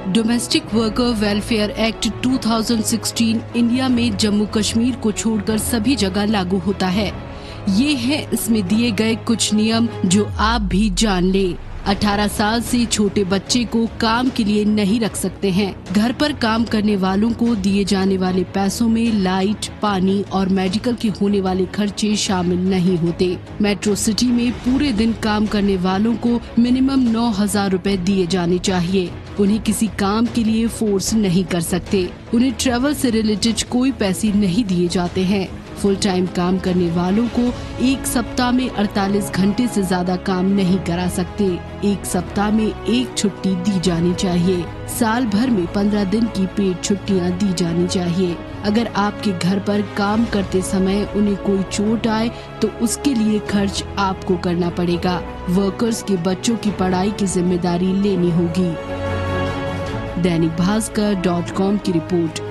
Domestic worker welfare act 2016 India में जम्मू कश्मीर को छोड़कर सभी जगह लागू होता है। ये है इसमें दिए गए कुछ नियम जो आप भी जान ले। 18 साल से छोटे बच्चे को काम के लिए नहीं रख सकते हैं। घर पर काम करने वालों को दिए जाने वाले पैसों में लाइट, पानी और मेडिकल के होने वाले खर्चे शामिल नहीं होते। मेट्रो सिटी में पूरे दिन काम करने वालों को मिनिमम 9,000 रुपए दिए जाने चाहिए। उन्हें किसी काम के लिए फोर्स नहीं कर सकते। उन्हें ट्रैवल से रिलेटेड कोई पैसे नहीं दिए जाते हैं। फुल टाइम काम करने वालों को एक सप्ताह में 48 घंटे से ज्यादा काम नहीं करा सकते। एक सप्ताह में एक छुट्टी दी जानी चाहिए। साल भर में 15 दिन की पेड छुट्टियां दी जानी चाहिए। अगर आपके घर पर काम करते समय उन्हें कोई चोट आए तो उसके लिए खर्च आपको करना पड़ेगा। वर्कर्स के बच्चों की पढ़ाई की जिम्मेदारी लेनी होगी। दैनिक भास्कर.com की रिपोर्ट।